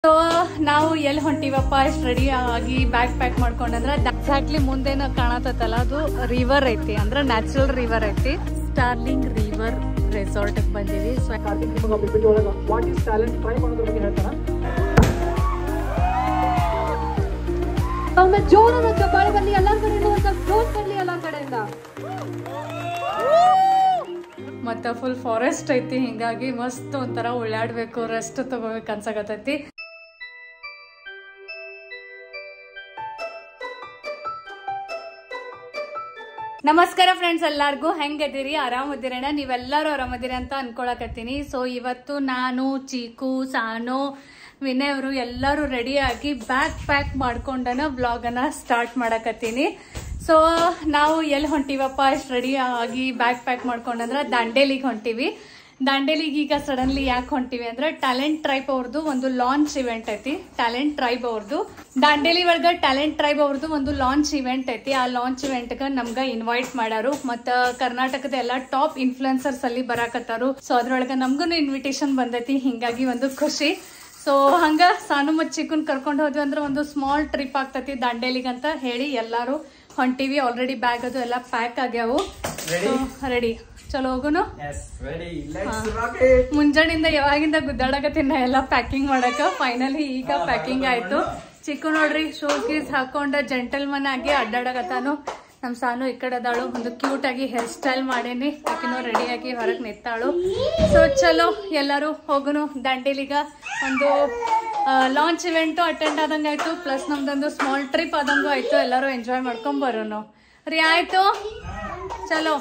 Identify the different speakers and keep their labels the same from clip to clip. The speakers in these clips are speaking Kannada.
Speaker 1: ಸೊ ನಾವು ಎಲ್ಲಿ ಹೊಂಟಿವಪ್ಪ ಇಷ್ಟು ರೆಡಿ ಆಗಿ ಬ್ಯಾಗ್ ಪ್ಯಾಕ್ ಮಾಡ್ಕೊಂಡ್ರೆ ಎಕ್ಸಾಕ್ಟ್ಲಿ ಮುಂದೇನು ಕಾಣತ್ತಲ್ಲ ಅದು ರಿವರ್ ಐತಿ, ಅಂದ್ರೆ ನ್ಯಾಚುರಲ್ ರಿವರ್ ಐತಿ. ಸ್ಟಾರ್ಲಿಂಗ್ ರಿವರ್ ರೆಸಾರ್ಟ್ ಬಂದಿವಿ.
Speaker 2: ಜೋರಾದ ಚಪ್ಪಾಳೆ ಬರಲಿ ಎಲ್ಲರ ಕಡೆಯಿಂದ, ಒಂದು ಸ್ವಲ್ಪ ಜೋರ್ ಬರಲಿ ಎಲ್ಲರ ಕಡೆಯಿಂದ.
Speaker 1: ಮತ್ತ ಫುಲ್ ಫಾರೆಸ್ಟ್ ಐತಿ, ಹಿಂಗಾಗಿ ಮಸ್ತ್ ಒಂಥರ ಉಳ್ಳಾಡ್ಬೇಕು, ರೆಸ್ಟ್ ತಗೋಬೇಕು ಅನ್ಸಕತ್ತೈತಿ. ನಮಸ್ಕಾರ ಫ್ರೆಂಡ್ಸ್, ಎಲ್ಲಾರ್ಗು ಹೆಂಗದಿರಿ? ಆರಾಮದಿರೇನ? ನೀವೆಲ್ಲರೂ ಆರಾಮದಿರಿ ಅಂತ ಅನ್ಕೊಳಕತ್ತೀನಿ. ಸೊ ಇವತ್ತು ನಾನು, ಚೀಕು, ಸಾನು, ವಿನಯ್ ಅವರು ಎಲ್ಲರೂ ರೆಡಿ ಆಗಿ ಬ್ಯಾಗ್ ಪ್ಯಾಕ್ ಮಾಡ್ಕೊಂಡನ ವ್ಲಾಗ್ ಅನ್ನ ಸ್ಟಾರ್ಟ್ ಮಾಡಕತ್ತೀನಿ. ಸೊ ನಾವು ಎಲ್ಲಿ ಹೊಂಟಿವಪ್ಪ ಇಷ್ಟು ರೆಡಿ ಆಗಿ ಬ್ಯಾಗ್ ಪ್ಯಾಕ್ ಮಾಡ್ಕೊಂಡಂದ್ರ ದಾಂಡೇಲಿಗೆ ಹೊಂಟಿವಿ. ದಾಂಡೇಲಿಗೆ ಈಗ ಸಡನ್ಲಿ ಯಾಕೆ ಹೊಂಟಿವಿ ಅಂದ್ರೆ ಟ್ಯಾಲೆಂಟ್ ಟ್ರೈಬ್ ಅವ್ರದ್ದು ಒಂದು ಲಾಂಚ್ ಇವೆಂಟ್ ಐತಿ. ಟ್ಯಾಲೆಂಟ್ ಟ್ರೈಬ್ ಅವ್ರದ್ದು ದಾಂಡೇಲಿ ಒಳಗ ಟ್ಯಾಲೆಂಟ್ ಟ್ರೈಬ್ ಅವ್ರದ್ದು ಒಂದು ಲಾಂಚ್ ಇವೆಂಟ್ ಐತಿ. ಆ ಲಾಂಚ್ ಇವೆಂಟ್ ಗ ನಮ್ಗ ಇನ್ವೈಟ್ ಮಾಡಾರು. ಮತ್ತ ಕರ್ನಾಟಕದ ಎಲ್ಲಾ ಟಾಪ್ ಇನ್ಫ್ಲುಯೆನ್ಸರ್ಸ್ ಅಲ್ಲಿ ಬರಾಕತ್ತಾರು. ಸೊ ಅದ್ರೊಳಗ ನಮ್ಗೂ ಇನ್ವಿಟೇಷನ್ ಬಂದೈತಿ, ಹಿಂಗಾಗಿ ಒಂದು ಖುಷಿ. ಸೊ ಹಂಗ ಸಾನು ಮತ್ ಚಿಕ್ಕನ್ ಕರ್ಕೊಂಡು ಹೋದ್ವಿ ಅಂದ್ರೆ ಒಂದು ಸ್ಮಾಲ್ ಟ್ರಿಪ್ ಆಗ್ತೈತಿ ದಾಂಡೇಲಿಗೆ ಅಂತ ಹೇಳಿ ಎಲ್ಲಾರು ಹೊಂಟಿವಿ. ಆಲ್ರೆಡಿ ಬ್ಯಾಗ್ ಅದು ಎಲ್ಲ ಪ್ಯಾಕ್ ಆಗ್ಯಾವು. ರೆಡಿ, ಚಲೋ ಹೋಗುನು. ಮುಂಜಾನಿಂದ ಯಾವಾಗಿಂದ ಗುದ್ದಾಡಕತ್ತಿನ ಎಲ್ಲ ಪ್ಯಾಕಿಂಗ್ ಮಾಡಕ. ಫೈನಲಿ ಈಗ ಪ್ಯಾಕಿಂಗ್ ಆಯ್ತು. ಚಿಕ್ಕು ನೋಡ್ರಿ ಶೂಸ್ ಗೀಸ್ ಹಾಕೊಂಡ ಜೆಂಟಲ್ಮನ್ ಆಗಿ ಅಡ್ಡಾಡಕತ್ತಾನು. ನಮ್ ಸಾನು ಈ ಕಡೆ ಅದಾಳು, ಒಂದು ಕ್ಯೂಟ್ ಆಗಿ ಹೇರ್ ಸ್ಟೈಲ್ ಮಾಡೇನಿ. ಆಕಿನೂ ರೆಡಿ ಆಗಿ ಹೊರಗ್ ನಿಂತಾಳು. ಸೊ ಚಲೋ ಎಲ್ಲರೂ ಹೋಗುನು ದಾಂಡೇಲಿಗ. ಒಂದು ಲಾಂಚ್ ಇವೆಂಟ್ ಅಟೆಂಡ್ ಆದಂಗ ಆಯ್ತು, ಪ್ಲಸ್ ನಮ್ದೊಂದು ಸ್ಮಾಲ್ ಟ್ರಿಪ್ ಆದಂಗೂ ಆಯ್ತು. ಎಲ್ಲರೂ ಎಂಜಾಯ್ ಮಾಡ್ಕೊಂಡ್ ಬರೋನು ರೀ. ಆಯ್ತು, ಚಲೋ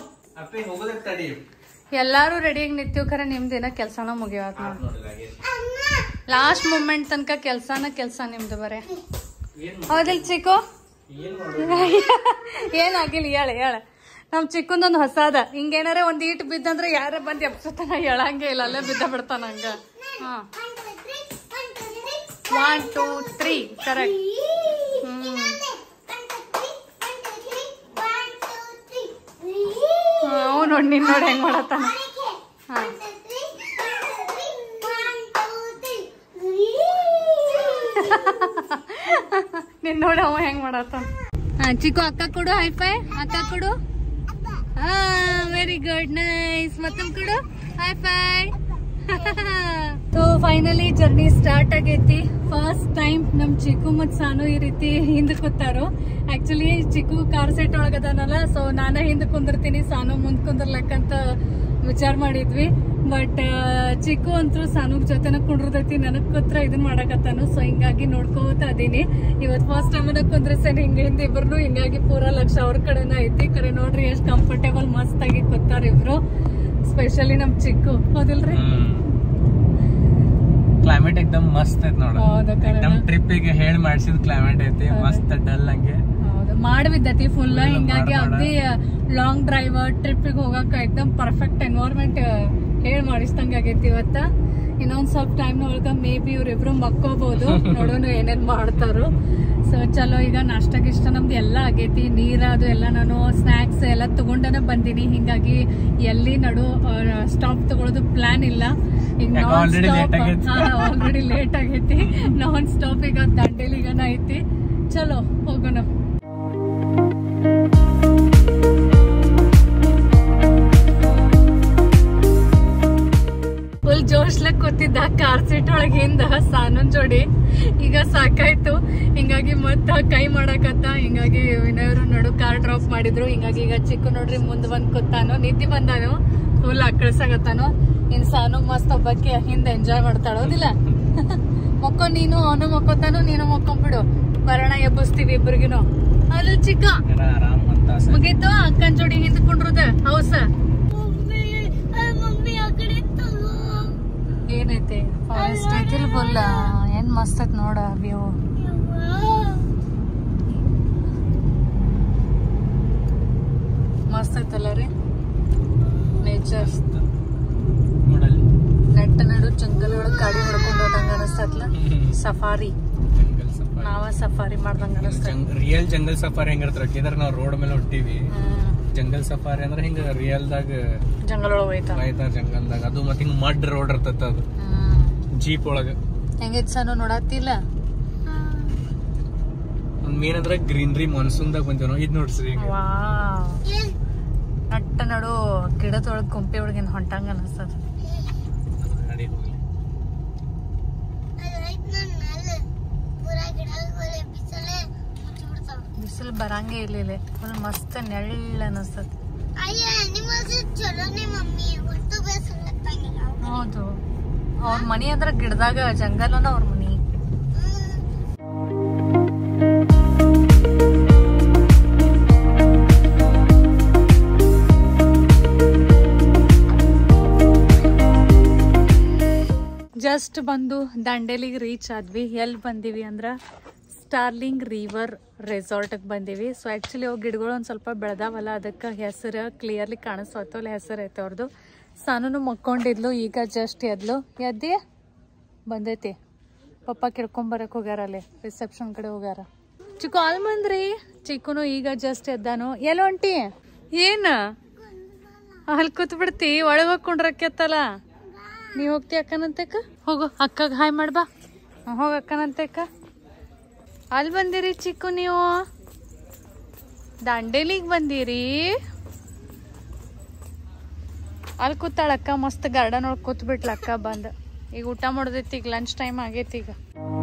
Speaker 1: ಎಲ್ಲಾರು ರೆಡಿಯಾಗಿ ನಿಂತೀವಿ. ಖರೆ ನಿಮ್ದೇನ ಕೆಲ್ಸನ ಮುಗಿಯೋದ್ ನೋಡಿ. ಲಾಸ್ಟ್ ಮೂಮೆಂಟ್ ತನಕ ಕೆಲ್ಸ ನಿಮ್ದು ಬರೇ. ಹೌದಿಲ್ ಚಿಕ್ಕು? ಏನಾಗಿಲ್ಲ, ಹೇಳ. ನಮ್ ಚಿಕ್ಕಂದೊಂದು ಹೊಸಾದ. ಹಿಂಗೇನಾರ ಒಂದ್ ಈಟ್ ಬಿದ್ದಂದ್ರೆ ಯಾರ ಬಂದ್ ಎಪ್ಸತಾನ, ಹೇಳಂಗೆ ಇಲ್ಲ, ಅಲ್ಲೇ ಬಿದ್ದ ಬಿಡ್ತಾನ ಹಂಗ. 1 2 3 ಕರೆಕ್ಟ್. ನೋಡಿ ನಿನ್ ನೋಡಿ ಹೆಂಗ್ ಮಾಡತ್ತಾನ. ನಿನ್ ನೋಡಿ ಅವ ಹೆಂಗ್ ಮಾಡತ್ತಾನ. ಚಿಕ್ಕು ಅಕ್ಕ ಕೊಡು, ಹೈಫೈ ಅಕ್ಕ ಕೊಡು. Very good, nice. ಮತ್ತೊಂದ್ ಕೊಡು, hi fi. So finally journey start ಆಗೈತಿ. ಫಸ್ಟ್ ಟೈಮ್ ನಮ್ ಚಿಕ್ಕು ಮತ್ ಸಾನು ಈ ರೀತಿ ಹಿಂದ್ ಕೂತಾರು. ಆಕ್ಚುಲಿ ಚಿಕ್ಕು ಕಾರ್ ಸೆಟ್ ಒಳಗದಾನಲ್ಲ, ಸೊ ನಾನ ಹಿಂದ್ ಕುಂದಿರ್ತೀನಿ, ಸಾನು ಮುಂದ್ ಕುಂದಿರ್ಲಕ್ಕಂತ ವಿಚಾರ ಮಾಡಿದ್ವಿ. ಬಟ್ ಚಿಕ್ಕು ಅಂತೂ ಸಾನು ಜೊತೆನ ಕುಂಡ್ರದೈತಿ, ನನಗ್ ಕೂತ್ರ ಇದನ್ ಮಾಡಕತ್ತಾನು. ಸೊ ಹಿಂಗಾಗಿ ನೋಡ್ಕೋತ ಅದೀನಿ. ಇವತ್ ಫಸ್ಟ್ ಟೈಮ್ ಕುಂದ್ರಸೇನೆ ಹಿಂಗ ಹಿಂದೆ ಇಬ್ರು, ಹಿಂಗಾಗಿ ಪೂರಾ ಲಕ್ಷ ಅವ್ರ ಕಡೆನ ಐತಿ. ಕರೆ ನೋಡ್ರಿ ಎಷ್ಟ್ ಕಂಫರ್ಟೇಬಲ್ ಮಸ್ತ್ ಆಗಿ ಕೂತಾರ ಇಬ್ರು, ಸ್ಪೆಷಲಿ ನಮ್ ಚಿಕ್ಕು. ಹೌದಿಲ್ರಿ?
Speaker 3: ಕ್ಲೈಮೇಟ್ ಎಕ್ದಮ್ ಮಸ್ತ್ ಐತಿ ನೋಡ. ನಮ್ ಟ್ರಿಪ್ ಗೆ ಹೇಳಿ ಮಾಡ್ಸಿದ ಕ್ಲೈಮೇಟ್ ಐತಿ, ಮಸ್ತ್ ಡಲ್ ಹಂಗೆ
Speaker 1: ಮಾಡಬಿದ್ದತಿ ಫುಲ್. ಹಿಂಗಾಗಿ ಅಗ್ದಿ ಲಾಂಗ್ ಡ್ರೈವ್ ಟ್ರಿಪ್ ಗೆ ಹೋಗಕ ಎಕ್ದಮ್ ಪರ್ಫೆಕ್ಟ್ ಎನ್ವೈರನ್ಮೆಂಟ್ ಹೇಳಿ ಮಾಡಿಸ್ದಂಗ ಆಗೈತಿ ಇವತ್ತ. ಇನ್ನೊಂದ್ ಸ್ವಲ್ಪ ಟೈಮ್ ಒಳಗ ಮೇ ಬಿ ಇವ್ರಿಬ್ರು ಮಕ್ಕೋಬಹುದು. ನೋಡೋಣ ಏನೇನ್ ಮಾಡ್ತಾರು. ಸೊ ಚಲೋ, ಈಗ ನಾಷ್ಟ ಗಿಷ್ಟ ನಮ್ದು ಎಲ್ಲ ಆಗೈತಿ. ನೀರ ಅದು ಎಲ್ಲ ನಾನು ಸ್ನಾಕ್ಸ್ ಎಲ್ಲ ತಗೊಂಡನ ಬಂದಿನಿ. ಹಿಂಗಾಗಿ ಎಲ್ಲಿ ನಡು ಸ್ಟಾಪ್ ತಗೊಳ್ಳೋದು ಪ್ಲಾನ್ ಇಲ್ಲ. ಈಗ ನಾನ್ ಸ್ಟಾಪ್ ಆಲ್ರೆಡಿ ಲೇಟ್ ಆಗೈತಿ. ನಾನ್ ಸ್ಟಾಪ್ ಈಗ ದಾಂಡೇಲಿಗನ ಐತಿ. ಚಲೋ ಹೋಗೋಣ. ಫುಲ್ ಜೋಶ್ಲಕ್ ಕೂತಿದ್ದ ಕಾರ್ ಸೀಟ್ ಒಳಗಿಂದ ಸಾನನ್ ಜೋಡಿ. ಈಗ ಸಾಕಾಯ್ತು, ಹಿಂಗಾಗಿ ಮತ್ತ ಕೈ ಮಾಡಕತ್ತ. ಹಿಂಗಾಗಿ ವಿನಯವರು ನಡು ಕಾರ್ ಡ್ರಾಪ್ ಮಾಡಿದ್ರು. ಹಿಂಗಾಗಿ ಈಗ ಚಿಕ್ಕು ನೋಡ್ರಿ ಮುಂದ್ ಬಂದ್ ಕೂತಾನು, ನಿದ್ದೆ ಬಂದಾನು, ಫುಲ್ ಅಕ್ಕಳ್ಸಾಗತ್ತಾನು. ಇನ್ ಸಾನು ಮಸ್ತ್ ಒಬ್ಬಕ್ಕೆ ಹಿಂದ ಎಂಜಾಯ್ ಮಾಡ್ತಾಳೋದಿಲ್ಲ. ಮಕ್ಕೋ ನೀನು, ಅವನು ಮಕ್ಕೋತಾನು, ನೀನು ಮಕ್ಕೊಂಡ್ಬಿಡು, ಬರೋಣ ಎಬ್ಬಿಸ್ತೀವಿ ಇಬ್ರಿಗಿನು. ಅಲ್ಲಿ ಚಿಕ್ಕ ಮುಗೀತು. ಅಕ್ಕನ್ ಜೋಡಿ ಹಿಂದ್ಕೊಂಡ್ರದ ಹೌಸ ಏನೈತಿ, ಫಾರೆಸ್ಟ್ ಐತಿಲ್ ಫುಲ್. ಏನ್ ಮಸ್ತ್ ಐತ್ ನೋಡ ವ್ಯೂ. ಮಸ್ತ್ ಐತಲ್ಲ ರೀ ನೇಚರ್. ನೆಟ್ಟ ನಡು ಜಂಗಲ್ ಒಳಗ್ ಗಾಡಿ ಹೊಡ್ಕೊಂಡ್ ಹೋದಂಗ ಅನಸ್ತತ್ಲ. ಸಫಾರಿ, ನಾವ ಸಫಾರಿ ಮಾಡ್ದಂಗ ಅನಸ್ತ.
Speaker 3: ರಿಯಲ್ ಜಂಗಲ್ ಸಫಾರಿ ಹೆಂಗಿರ್ತಾರ, ನಾವ್ ರೋಡ್ ಮೇಲೆ ಹೊಂಟಿವಿ. ಜಂಗಲ್ ಸಫಾರಿ ಅಂದ್ರೆ ಹಿಂಗ ರಿಯಲ್ ದಾಗ ಜಂಗಲ್ ಒಳಗ ಹೋಯ್ತಾರ ಜಂಗಲ್ದಾಗ. ಅದು ಮತ್ ಹಿಂಗ್ ಮಡ್ ರೋಡ್ ಇರ್ತದ, ಅದು ಜೀಪ್ ಒಳಗ
Speaker 1: ಹೆಂಗೈತ್ ಸಾನು ನೋಡತ್ತಿಲ್ಲ
Speaker 3: ಒಂದ್ ಮೇನ್ ಅಂದ್ರೆ ಗ್ರೀನ್ರಿ ಮಾನ್ಸೂನ್ದಾಗ ಬಂದೇವ್ ಇದ್ ನೋಡ್ರಿ
Speaker 1: ನಟ್ಟ ನಡು ಗಿಡದೊಳಗ್ ಗುಂಪೆ ಒಳಗಿನ ಹೊಂಟಂಗ ಅನಸ್ತದ ಬಿಸಿಲು ಬರಂಗೇ ಇಲ್ಲ ಫುಲ್ ಮಸ್ತ್ ನೆಳ್ಳ ಅನಸ್ತದ ಹೌದು ಅವ್ರ ಮನಿ ಅಂದ್ರ ಗಿಡದಾಗ ಜಂಗಲನ ಅವ್ರ ಮನಿ ಜಸ್ಟ್ ಬಂದು ದಂಡೇಲಿಗೆ ರೀಚ್ ಆದ್ವಿ ಎಲ್ಲಿ ಬಂದೀವಿ ಅಂದ್ರ ಸ್ಟಾರ್ಲಿಂಗ್ ರಿವರ್ ರೆಸಾರ್ಟ್ಗೆ ಬಂದೀವಿ ಸೊ ಆ್ಯಕ್ಚುಲಿ ಅವು ಗಿಡಗಳು ಒಂದು ಸ್ವಲ್ಪ ಬೆಳೆದಾವಲ್ಲ ಅದಕ್ಕೆ ಹೆಸರು ಕ್ಲಿಯರ್ಲಿ ಕಾಣಿಸ್ತಾವಲ್ಲ ಹೆಸರು ಐತೆ ಅವ್ರದ್ದು ಸಾನು ಮಕ್ಕೊಂಡಿದ್ಲು ಈಗ ಜಸ್ಟ್ ಎದ್ಲು ಎದ್ದಿ ಬಂದೈತಿ ಪಪ್ಪ ಕೇಳ್ಕೊಂಬರಕ್ಕೆ ಹೋಗ್ಯಾರ ಅಲ್ಲಿ ರಿಸೆಪ್ಷನ್ ಕಡೆ ಹೋಗ್ಯಾರ ಚಿಕ್ಕು ಅಲ್ಲಿ ಬಂದ್ರಿ ಚಿಕ್ಕುನು ಈಗ ಜಸ್ಟ್ ಎದ್ದಾನು ಎಲ್ಲಿ ಹೊಂಟಿ ಏನು ಅಲ್ಲಿ ಕೂತ್ ಬಿಡ್ತಿ ಒಳಗೆ ಹೋಗ್ಕೊಂಡ್ರಕ್ಕೆತ್ತಲ್ಲ ನೀ ಹೋಗ್ತಿ ಅಕ್ಕನಂತಕ್ಕ ಹೋಗು ಅಕ್ಕಗೆ ಹಾಯ್ ಮಾಡ್ಬಾ ಹೋಗ ಅಕ್ಕನಂತಕ್ಕ ಅಲ್ಲಿ ಬಂದಿರಿ ಚಿಕ್ಕು ನೀವು ದಾಂಡೇಲಿಗೆ ಬಂದಿರಿ ಅಲ್ಲಿ ಕೂತಾಳಕ್ಕ ಮಸ್ತ್ ಗಾರ್ಡನ್ ಒಳಗೆ ಕೂತ್ ಬಿಟ್ಲಕ್ಕ ಬಂದ ಈಗ ಊಟ ಮಾಡೋದೈತಿ ಈಗ ಲಂಚ್ ಟೈಮ್ ಆಗೈತಿ ಈಗ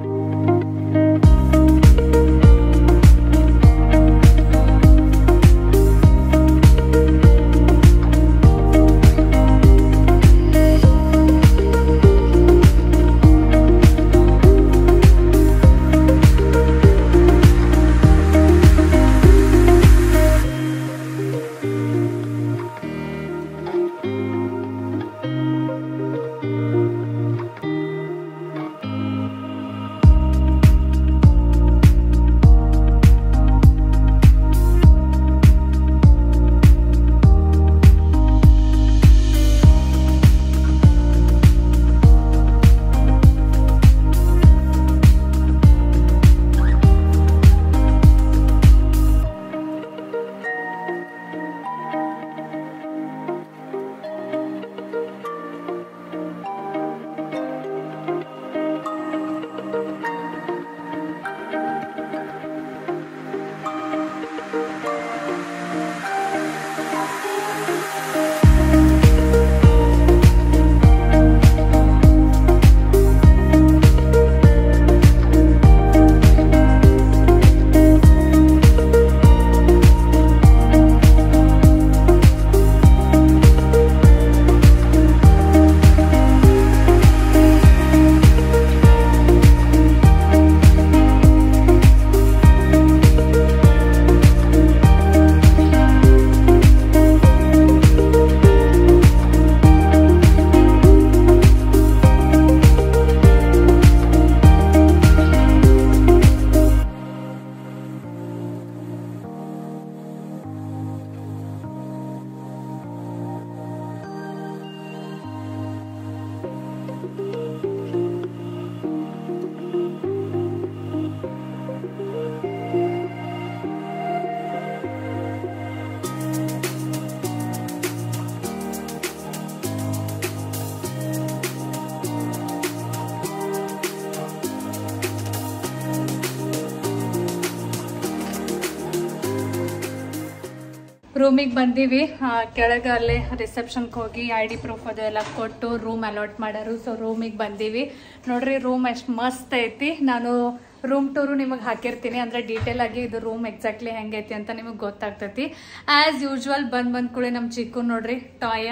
Speaker 1: ರೂಮಿಗೆ ಬಂದೀವಿ ಕೆಳಗೆ ಅಲ್ಲೇ ರಿಸೆಪ್ಷನ್ಗೆ ಹೋಗಿ ID ಪ್ರೂಫ್ ಅದೆಲ್ಲ ಕೊಟ್ಟು ರೂಮ್ ಅಲಾಟ್ ಮಾಡ್ಯಾರು ಸೊ ರೂಮಿಗೆ ಬಂದೀವಿ ನೋಡ್ರಿ ರೂಮ್ ಎಷ್ಟು ಮಸ್ತ್ ಐತಿ ನಾನು ರೂಮ್ ಟೂರು ನಿಮಗೆ ಹಾಕಿರ್ತೀನಿ ಅಂದ್ರೆ ಡೀಟೇಲ್ ಆಗಿ ಇದು ರೂಮ್ ಎಕ್ಸಾಕ್ಟ್ಲಿ ಹೆಂಗೈತಿ ಅಂತ ನಿಮಗೆ ಗೊತ್ತಾಗ್ತೈತಿ ಆಸ್ ಯೂಶುವಲ್ ಬಂದ್ ಕೂಡಲೇ ನಮ್ಮ ಚಿಕ್ಕು ನೋಡ್ರಿ ಟಾಯ್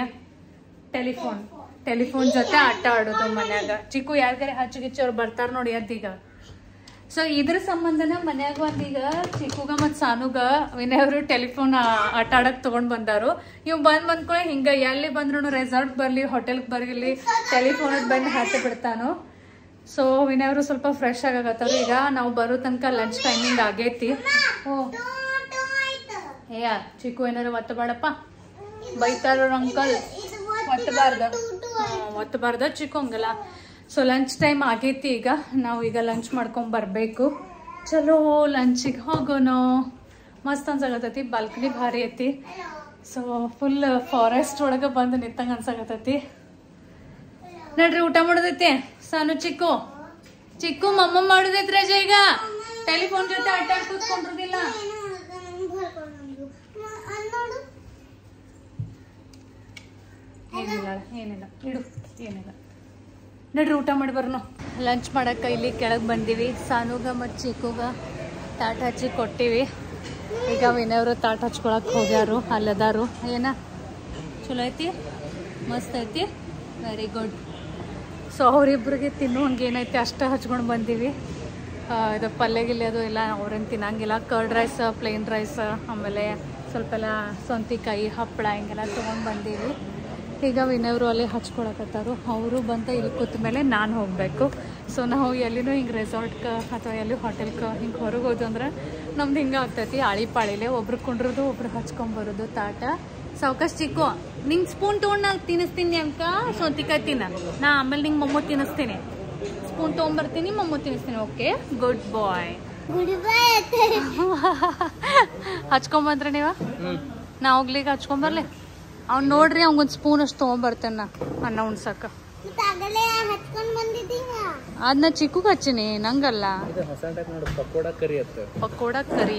Speaker 1: ಟೆಲಿಫೋನ್ ಜೊತೆ ಆಟ ಆಡೋದು ಮನ್ಯಾಗ ಚಿಕ್ಕು ಯಾರ್ಗಾರೆ ಹಚ್ಚಿಗಿಚ್ಚವ್ರು ಬರ್ತಾರ ನೋಡಿ ಅದೀಗ ಸೊ ಇದ್ರ ಸಂಬಂಧನ ಮನ್ಯಾಗ ಒಂದೀಗ ಚಿಕ್ಕುಗ ಮತ್ ಸಾನುಗ ವಿನಯವರು ಟೆಲಿಫೋನ್ ಆಟ ಆಡಕ್ ತಗೊಂಡ್ ಬಂದಾರು ಇವ್ ಬಂದ್ಕೊಳ್ಳಿ ಹಿಂಗ ಎಲ್ಲಿ ಬಂದ್ರು ರೆಸಾರ್ಟ್ ಬರ್ಲಿ ಹೋಟೆಲ್ಗೆ ಬರ್ಲಿ ಟೆಲಿಫೋನ್ ಬಂದು ಹಾಕಿ ಬಿಡ್ತಾನು ಸೊ ವಿನಯವರು ಸ್ವಲ್ಪ ಫ್ರೆಶ್ ಆಗತ್ತವ್ರು ಈಗ ನಾವು ಬರೋ ತನಕ ಲಂಚ್ ಟೈಮಿಂಗ್ ಆಗೈತಿ ಏ ಚಿಕ್ಕು ಏನಾರು ಒತ್ತಬೇಡಪ್ಪ ಬೈತಾರ ಅಂಕಲ್ ಒತ್ತಬಾರ್ದ ಚಿಕ್ಕು ಹಂಗಲ್ಲ ಸೊ ಲಂಚ್ ಟೈಮ್ ಆಗೈತಿ ಈಗ ನಾವು ಈಗ ಲಂಚ್ ಮಾಡ್ಕೊಂಡ್ ಬರ್ಬೇಕು ಚಲೋ ಲಂಚಿಗೆ ಹೋಗೋಣ ಮಸ್ತ್ ಅನ್ಸಾಕತ್ತೈತಿ ಬಾಲ್ಕನಿ ಭಾರಿ ಐತಿ ಸೊ ಫುಲ್ ಫಾರೆಸ್ಟ್ ಒಳಗೆ ಬಂದು ನಿಂತಂಗ ಅನ್ಸಾಕತ್ತೈತಿ ನಡ್ರಿ ಊಟ ಮಾಡೋದೈತಿ ಸಾನು ಚಿಕ್ಕು ಚಿಕ್ಕು ಮಮ್ಮ ಮಾಡುದೈತ್ ರಜ ಈಗ ಟೆಲಿಫೋನ್ ಜೊತೆ ಆಟ ಆಡ್ ಕೂತ್ಕೊಂಡಿರೋದಿಲ್ಲ. ಏನಿಲ್ಲ ಇಡು, ಏನಿಲ್ಲ. ನಡ್ರಿ ಊಟ ಮಾಡಿ ಬರ್ನು. ಲಂಚ್ ಮಾಡಕ್ಕೆ ಇಲ್ಲಿ ಕೆಳಗೆ ಬಂದೀವಿ. ಸಾನುಗ ಮತ್ತು ಚಿಕ್ಕುಗ ತಾಟ ಹಚ್ಚಿ ಕೊಟ್ಟಿವಿ. ಈಗ ವಿನಯವರು ತಾಟ ಹಚ್ಕೊಳಕ್ಕೆ ಹೋಗ್ಯಾರು, ಅಲ್ಲದಾರು. ಏನ ಚಲೋ ಐತಿ, ಮಸ್ತ್ ಐತಿ, ವೆರಿ ಗುಡ್. ಸೊ ಅವರಿಬ್ರಿಗೆ ತಿನ್ನೋ ಹಂಗೆ ಏನೈತಿ ಅಷ್ಟು ಹಚ್ಕೊಂಡು ಬಂದೀವಿ. ಇದು ಪಲ್ಯ ಗಿಲ್ಯ ಅದು ಎಲ್ಲ ಅವ್ರೇನು ತಿನ್ನಂಗಿಲ್ಲ. ಕರ್ಡ್ ರೈಸ್, ಪ್ಲೇನ್ ರೈಸ್, ಆಮೇಲೆ ಸ್ವಲ್ಪ ಎಲ್ಲ ಸೌಂತಿಕಾಯಿ, ಹಪ್ಪಳ ಹಿಂಗೆಲ್ಲ ತೊಗೊಂಡು ಬಂದೀವಿ. ಈಗ ವಿನಯವರು ಅಲ್ಲಿ ಹಚ್ಕೊಳಕತ್ತಾರು. ಅವರು ಬಂತ ಇಲ್ಲಿ ಕೂತ ಮೇಲೆ ನಾನು ಹೋಗಬೇಕು. ಸೊ ನಾವು ಎಲ್ಲಿನೂ ಹಿಂಗೆ ರೆಸಾರ್ಟ್ಗೆ ಅಥವಾ ಎಲ್ಲಿ ಹೋಟೆಲ್ಗೆ ಹಿಂಗೆ ಹೊರಗೆ ಹೋದು ಅಂದ್ರೆ ನಮ್ದು ಹಿಂಗೆ ಆಗ್ತೈತಿ. ಆಳಿಪಾಳಿಲೆ ಒಬ್ರು ಕುಂಡ್ರದು ಒಬ್ರು ಹಚ್ಕೊಂಬರೋದು ತಾಟ. ಸಾವ್ಕಾಶ ಚಿಕ್ಕು, ನಿಂಗೆ ಸ್ಪೂನ್ ತೊಗೊಂಡು ನಾನು ತಿನ್ನಿಸ್ತೀನಿ ಅನ್ಕ ಸೌಂತಿಕಾಯಿ ತಿನ್ನ. ನಾ ಆಮೇಲೆ ನಿಂಗೆ ಮೊಮ್ಮು ತಿನ್ನಿಸ್ತೀನಿ. ಸ್ಪೂನ್ ತೊಗೊಂಬರ್ತೀನಿ, ಮೊಮ್ಮು ತಿನ್ನಿಸ್ತೀನಿ. Okay, good boy. ಹಚ್ಕೊಂಬಂದ್ರೆ ನೀವು ನಾ ಹೋಗ್ಲಿಕ್ಕೆ ಹಚ್ಕೊಂಬರ್ಲಿ. ಅವ್ನು ನೋಡ್ರಿ ಅವ್ಗೊಂದು ಸ್ಪೂನ್ ಅಷ್ಟು ತೊಗೊಂಬರ್ತೇನೆ ನಾ ಅನ್ನ ಉಣ್ಸಕ್ಕ. ಅದನ್ನ ಚಿಕ್ಕಗೆ ಹಚ್ಚಿನಿ, ನಂಗಲ್ಲ. ಪಕೋಡ ಕರಿ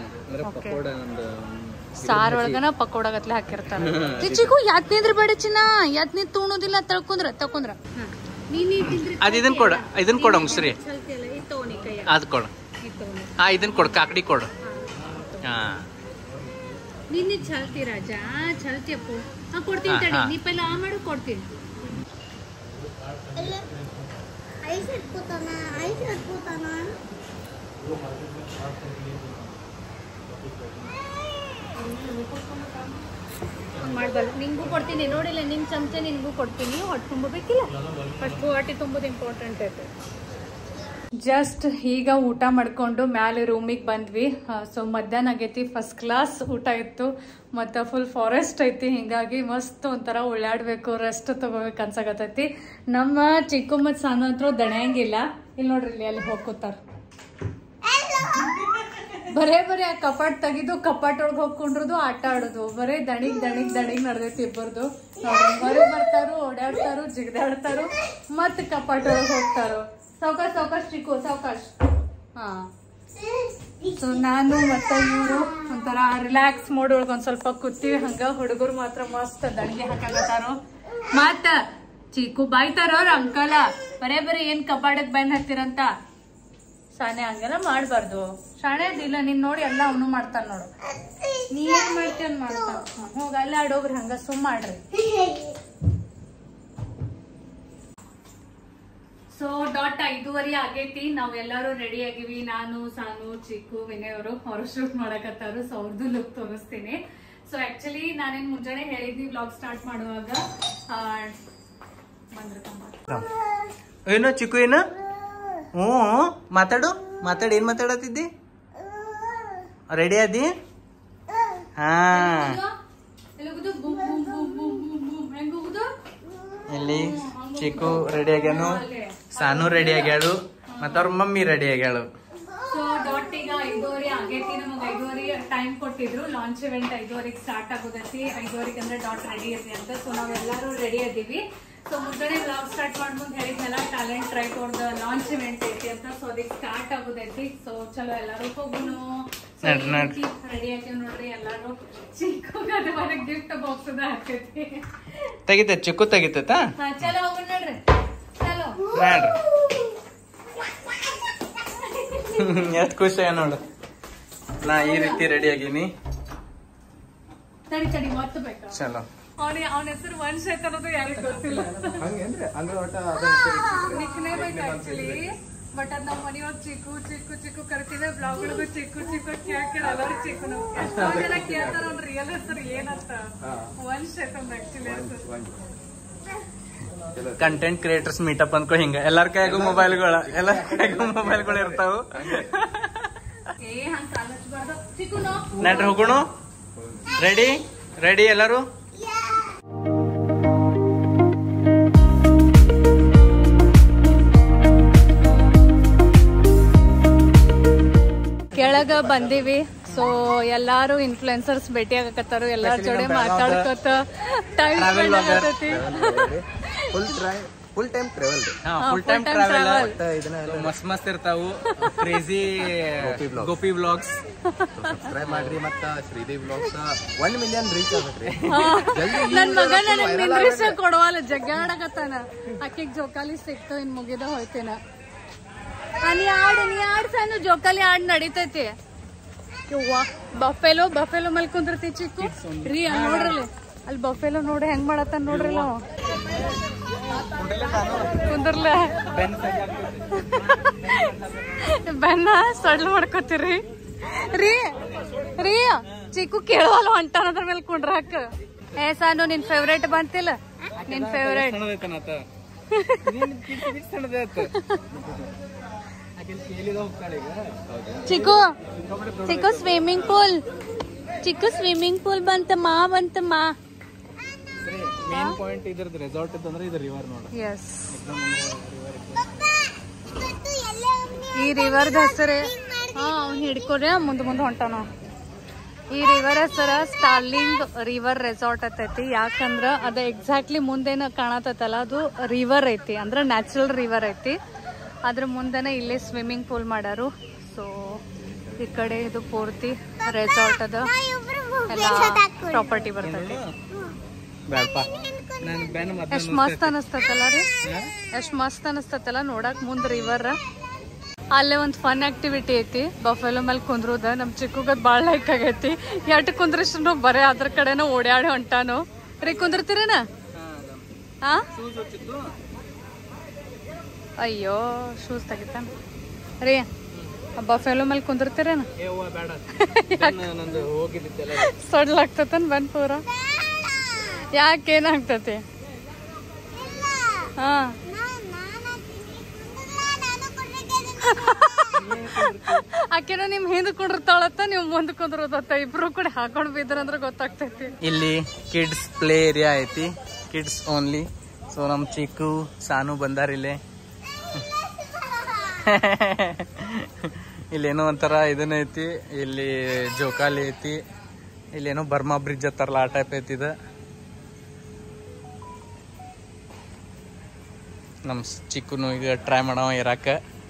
Speaker 1: ಸಾರ್ ಒಳಗನ ಪಕೋಡ ಗತ್ಲೆ ಹಾಕಿರ್ತಾರ. ಚಿಕ್ಕು ಯಾತ್ ನಿಂದ್ರ ಬೇಡ ಚಿನ್ನ, ಯಾತ್ ನೀ ತುಣುದಿಲ್ಲ. ತಳ್ಕೊಂಡ್ರ
Speaker 3: ಇದನ್ ಕೊಡ ಮುಸ್ರಿ, ಅದ್ ಕೊಡ. ಇದನ್ ಕೊಡ, ಕಾಕಡಿ ಕೊಡ.
Speaker 1: ನೀನ್ ಚಲ್ತಿ ರಾಜ, ಚಲ್ತಿ ಅಪ್ಪು. ಕೊಡ್ತೀನಿ ತಡಿ, ನೀ ಪೈಲ ಆ ಮಾಡು, ಕೊಡ್ತೀನಿ. ಮಾಡ್ಬಾರ್ದು. ನಿಂಗೂ ಕೊಡ್ತೀನಿ, ನೋಡಿಲ್ಲ ನಿನ್ ಚಮಚ ನಿನ್ಗೂ ಕೊಡ್ತೀನಿ. ಹೊಟ್ಟೆ ತುಂಬಬೇಕಿಲ್ಲ, ಫಸ್ಟ್ ಹೊಟ್ಟೆ ತುಂಬೋದು ಇಂಪಾರ್ಟೆಂಟ್ ಐತೆ. ಜಸ್ಟ್ ಈಗ ಊಟ ಮಾಡ್ಕೊಂಡು ಮ್ಯಾಲೆ ರೂಮಿಗೆ ಬಂದ್ವಿ. ಸೊ ಮಧ್ಯಾಹ್ನ ಆಗೈತಿ, ಫಸ್ಟ್ ಕ್ಲಾಸ್ ಊಟ ಇತ್ತು. ಮತ್ತು ಫುಲ್ ಫಾರೆಸ್ಟ್ ಐತಿ, ಹಿಂಗಾಗಿ ಮಸ್ತ್ ಒಂಥರ ಓಡಾಡಬೇಕು, ರೆಸ್ಟ್ ತಗೋಬೇಕು ಅನ್ಸಕತ್ತೈತಿ. ನಮ್ಮ ಚಿಕ್ಕು ಮತ್ತು ಸಾನು ಹತ್ರ ದಣಿಯಂಗಿಲ್ಲ. ಇಲ್ಲಿ ನೋಡ್ರಿ, ಇಲ್ಲಿ ಅಲ್ಲಿ ಹೋಗ್ಕೋತಾರ. ಬರೇ ಆ ಕಪಾಟ್ ತೆಗಿದು ಕಪಾಟ್ ಒಳಗೆ ಹೋಗ್ಕೊಂಡ್ರದು, ಆಟ ಆಡೋದು, ಬರೇ ದಣಿಗ್ ನಡ್ದೈತಿ ಇಬ್ಬರದು. ಹೊರಗೆ ಬರ್ತಾರು, ಓಡಾಡ್ತಾರು, ಜಿಗದಾಡ್ತಾರು, ಮತ್ತೆ ಕಪಾಟ್ ಒಳಗೆ ಹೋಗ್ತಾರು. ಸಾವಕಾಶ ಚಿಕ್ಕು, ಸಾವಕಾಶ. ಹಾ, ಸೊ ನಾನು ಮತ್ತೆ ಇವರು ಒಂಥರ ರಿಲ್ಯಾಕ್ಸ್ ಮೋಡ್ ಒಳಗೆ ಒಂದ್ ಸ್ವಲ್ಪ ಕೂತೀವಿ. ಹಂಗ ಹುಡುಗರು ಮಾತ್ರ ಮಸ್ತ್ ದಣಿಗೆ ಹಾಕಾಗತ್ತಾರು. ಮತ್ತ ಚಿಕ್ಕು ಬಾಯ್ತಾರ ಅವ್ರ ಅಂಕಲ, ಬರೇ ಏನ್ ಕಪಾಟಕ್ ಬಂದ್ ಹಾಕ್ತಿರಂತ. ಶಾಣೆ ಹಂಗೆಲ್ಲ ಮಾಡ್ಬಾರ್ದು. ಶಾಣೆ ಅದಿಲ್ಲ, ನೀನ್ ನೋಡಿ ಎಲ್ಲ ಅವನು ಮಾಡ್ತಾನ ನೋಡು. ನೀ ಏನ್ ಮಾಡ್ತೀಯ ಮಾಡ್ತಾನ. ಹೋಗ ಅಲ್ಲ ಆಡೋಗ್ರಿ, ಹಂಗ ಸುಮ್ ಮಾಡ್ರಿ. ಸೊ ಡಾಟ್ 5:30 ಆಗೈತಿ. ನಾವೆಲ್ಲರೂ ರೆಡಿ ಆಗಿವಿ. ನಾನು, ಸಾನು, ಚಿಕ್ಕು, ವಿನಯವರು. ಅವರು ಶೂಟ್ ಮಾಡಕತ್ತಾರು. ಸೊ ಅವ್ರದ್ದು ಲುಕ್ ತೋರಿಸ್ತೀನಿ. ಸೊ ಆಕ್ಚುಲಿ ನಾನೇನ್ ಮುಂಜಾನೆ ಹೇಳಿದ್ವಿ ವ್ಲಾಗ್ ಸ್ಟಾರ್ಟ್ ಮಾಡುವಾಗ.
Speaker 3: ಏನೋ ಚಿಕ್ಕು, ಏನ ಮಾತಾಡು, ಏನ್ ಮಾತಾಡತ್ತಿದ್ದಿ? ರೆಡಿ ಆದಿ? ಹಾ, ಇಲ್ಲಿ ಚಿಕ್ಕು ರೆಡಿ ಆಗ್ಯಾನು, ಸಾನು ರೆಡಿ ಆಗ್ಯಾಳು, ಮತ್ತ ಅವ್ರ ಮಮ್ಮಿ ರೆಡಿ ಆಗ್ಯಾಳು.
Speaker 1: ಸೊ ಡಾಟ್ ಈಗ 5:30 ಆಗೈತಿ. ನಮಗ್ 5:30 ಟೈಮ್ ಕೊಟ್ಟಿದ್ರು. Launch event 5:30 start ಆಗೋದೈತಿ. 5:30 ಅಂದ್ರೆ ಡಾಟ್ ರೆಡಿ ಇರ್ತಿ ಅಂತ. ಸೊ ನಾವೆಲ್ಲರೂ ರೆಡಿ ಅದೀವಿ. ಸೊ ಮುಂಜಾನೆ ಬ್ಲಾಗ್ ಸ್ಟಾರ್ಟ್ ಮಾಡ್ಕೊಂಡು ಹೇಳಿದ್ನಲ್ಲ, ಟ್ಯಾಲೆಂಟ್ ಟ್ರೈಟ್ ಅವ್ರದ್ದು ಲಾಂಚ್ ಇವೆಂಟ್ ಐತಿ ಅಂತ. ಸೊ ಅದಕ್ಕೆ ಸ್ಟಾರ್ಟ್ ಆಗೋದೈತಿ. ಸೊ ಚಲೋ ಎಲ್ಲಾರು ಹೋಗುನು. ರೆಡಿ ಆಗ್ತೀವಿ ನೋಡ್ರಿ ಎಲ್ಲಾರು. ಚಿಕ್ಕ ಗಿಫ್ಟ್ ಬಾಕ್ಸ್ ಅದ ಹಾಕೈತಿ.
Speaker 3: ತೆಗಿತೈತಿ ಚಿಕ್ಕು, ತೆಗಿತೈತ.
Speaker 1: ಚಲೋ ಹೋಗೋಣ ನೋಡ್ರಿ, ಚಲೋ
Speaker 3: ಎಷ್ಟ್ ಖುಷಿ ಆಗ ನೋಡು. ನಾ ಈ ರೀತಿ ರೆಡಿ ಆಗೀನಿ.
Speaker 1: ತಡಿ ಮತ್ತೆ ಬೇಕಾ?
Speaker 3: ಚಲೋ.
Speaker 1: ಅವನ ಹೆಸರು ವಂಶ ಐತೆ ಅನ್ನೋದು ಯಾರಿಗೂ ಗೊತ್ತಿಲ್ಲ. ನಿಕ್ನೇಮ್ ಐತೆ ಆಕ್ಚುಲಿ. ಬಟ್ ಅದ್ ನಾವ್ ಮನೆಯೊಳಗ್ ಚಿಕ್ಕು ಕರಿತೀವಿ. ಬ್ಲಾಗ್ ಒಳಗೂ ಚಿಕ್ಕು ಕೇಳಲ್ಲ. ಚಿಕ್ಕು ಎಷ್ಟೋ ಜನ ಕೇಳ್ತಾರ ಅವ್ನ ರಿಯಲ್ ಹೆಸರು ಏನಂತ. ವಂಶ ಐತಂದ ಆಕ್ಚುಲಿ ಹೆಸರು.
Speaker 3: ಕಂಟೆಂಟ್ ಕ್ರಿಯೇಟರ್ಸ್ ಮೀಟಪ್ ಅನ್ಕೋ. ಹಿಂಗ ಎಲ್ಲಾರ ಕೈಯಾಗೂ ಮೊಬೈಲ್ಗಳು ಇರ್ತಾವು.
Speaker 1: ಹಂಗ ಕಾಲಚ್ಬಾರ್ದು ಚಿಕ್ಕು.
Speaker 3: ನಡ್ರಿ ಹೋಗೋಣ. ರೆಡಿ ಎಲ್ಲಾರು?
Speaker 1: ಕೆಳಗ ಬಂದೀವಿ. ಸೊ ಎಲ್ಲಾರು ಇನ್ಫ್ಲುಯೆನ್ಸರ್ಸ್ ಭೇಟಿ ಆಗಕತ್ತಾರು. ಎಲ್ಲಾರ ಜೋಡಿ ಮಾತಾಡ್ಕೊತ ಟೈಮ್ ಸ್ಪೆಂಡ್ ಆಗತೈತಿ.
Speaker 4: Full time travel
Speaker 3: full time travel
Speaker 4: ಇದನ್ನ
Speaker 3: ಮಸ್ತ್ ಇರ್ತಾವು ಕ್ರೇಜಿ ಗೋಪಿ ಬ್ಲಾಗ್ಸ್
Speaker 4: ಸಬ್ಸ್ಕ್ರೈಬ್ ಮಾಡ್ರಿ ಮತ್ತ ಶ್ರೀದೇವಿ ಬ್ಲಾಗ್ಸ್ 1 ಮಿಲಿಯನ್ ರೀಚ್ ಆಗತ್ರಿ
Speaker 1: ನನ್ ಮಗ ನನಗ್ ನಿಂದ್ರಿಸ ಕೊಡವಲ್ಲ ಜಗ್ಗಾಡಕತ್ತಾನ ಆಕಿಗ್ ಜೋಕಾಲಿ ಸಿಕ್ತು ಇನ್ ಮುಗಿದ ಹೋಯ್ತೇನ ನೀ ಆಡ್ ಸಾನು ಜೋಕಾಲಿ ಆಡ್ ನಡೀತೈತಿ ಬಫೆಲೋ ಮೇಲೆ ಕುಂದಿರ್ತಿ ಚಿಕ್ಕು ರೀ ನೋಡ್ರಲ್ಲಿ ಅಲ್ಲಿ ಬಫೆಲೋ ನೋಡಿ ಹೆಂಗ್ ಮಾಡತ್ತ ನೋಡ್ರಿ ನಾವು ಕುಂದರ್ಲ ಬೆನ್ನ ಸಡ್ಲು ಮಾಡ್ಕೋತೀರಿ ರೀ ರೀ ಚಿಕ್ಕು ಕೇಳುವಲ್ಲ ಹೊಂಟಾನ ಅದ್ರ ಮೇಲೆ ಕುಂಡ್ರಾಕ ಸಾನು ನಿನ್ ಫೇವ್ರೇಟ್ ಬಂತಿಲ್ಲ ನಿನ್ favourite Chikku Chikku swimming pool ಬಂತಮ್ಮ
Speaker 3: ಮೇನ್ ಪಾಯಿಂಟ್ ಇದ್ರದ್ದು ರೆಸಾರ್ಟ್ ಇತ್ತಂದ್ರೆ ಇದು ರಿವರ್ ನೋಡ
Speaker 1: ಎಸ್ ಈ ರಿವರ್ದ ಹೆಸರೇ ಅವ್ನು ಹಿಡ್ಕೊಡ್ರಿ ಮುಂದೆ ಹೊಂಟಾನ ಈ ರಿವರ್ ಹೆಸರ ಸ್ಟಾರ್ಲಿಂಗ್ ರಿವರ್ ರೆಸಾರ್ಟ್ ಐತಿ ಯಾಕಂದ್ರ ಅದ ಎಕ್ಸಾಕ್ಟ್ಲಿ ಮುಂದೇನ ಕಾಣತೈತಲ್ಲ ಅದು ರಿವರ್ ಐತಿ ಅಂದ್ರ ನ್ಯಾಚುರಲ್ ರಿವರ್ ಐತಿ ಅದ್ರ ಮುಂದೆನೆ ಇಲ್ಲೇ ಸ್ವಿಮ್ಮಿಂಗ್ ಪೂಲ್ ಮಾಡಾರು ಸೊ ಈ ಕಡೆ ಇದು ಪೂರ್ತಿ ರೆಸಾರ್ಟ್ ಅದ ಎಲ್ಲ ಪ್ರಾಪರ್ಟಿ ಬರ್ತೈತಿ ಎಷ್ಟ್ ಮಸ್ತ್ ಅನಸ್ತತಲ್ಲ ರೀ ಎಷ್ಟ್ ಮಸ್ತ್ ಅನಸ್ತತಲ್ಲ ನೋಡಕ್ ಮುಂದ್ ರಿವರ್ ಅಲ್ಲೇ ಒಂದ್ ಫನ್ ಆಕ್ಟಿವಿಟಿ ಐತಿ ಬಫೆಲೋ ಮೇಲೆ ಕುಂದ್ರದ ನಮ್ ಚಿಕ್ಕಗದ್ ಬಾಳ ಲೈಕ್ ಆಗೈತಿ ಎಟ್ ಕುಂದ್ರಷ್ಟು ಬರೇ ಅದ್ರ ಕಡೆನ ಓಡಾಡಿ ಹೊಂಟಾನು ರೀ ಕುಂದಿರ್ತೀರೇನ ಅಯ್ಯೋ ಶೂಸ್ ತೆಗಿತಾನ ರೀ ಬಫೆಲೋ ಮೇಲೆ ಕುಂದಿರ್ತೀರೇನ ಸೊಡ್ಲಾಗ್ತತನ್ ಬಂದ್ ಪೂರ ಯಾಕೇನಾಗ್ತತಿ ಹಾ ಆಕೆನ ನಿಮ್ ಹಿಂದ್ ಕುಂಡಿರ್ತಾಳತ್ತ ನೀವು ಮುಂದ್ ಕುಂದ್ರದತ್ತ ಇಬ್ರು ಕೂಡ ಹಾಕೊಂಡ್ ಬಿದ್ರಂದ್ರ ಗೊತ್ತಾಗ್ತೈತಿ
Speaker 3: ಇಲ್ಲಿ ಕಿಡ್ಸ್ ಪ್ಲೇ ಏರಿಯಾ ಐತಿ ಕಿಡ್ಸ್ ಓನ್ಲಿ ಸೊ ನಮ್ ಚಿಕ್ಕು ಸಾನು ಬಂದಾರ ಇಲ್ಲೇ ಇಲ್ಲೇನೋ ಒಂಥರ ಇದನ್ನ ಐತಿ ಇಲ್ಲಿ ಜೋಕಾಲಿ ಐತಿ ಇಲ್ಲೇನೋ ಬರ್ಮಾ ಬ್ರಿಡ್ಜ್ ಹತ್ತಾರಲ್ಲ ಆ ಟೈಪ್ ಐತಿ ಇದು ನಮ್ ಚಿಕ್ಕನು ಈಗ ಟ್ರೈ ಮಾಡವ ಇರಾಕ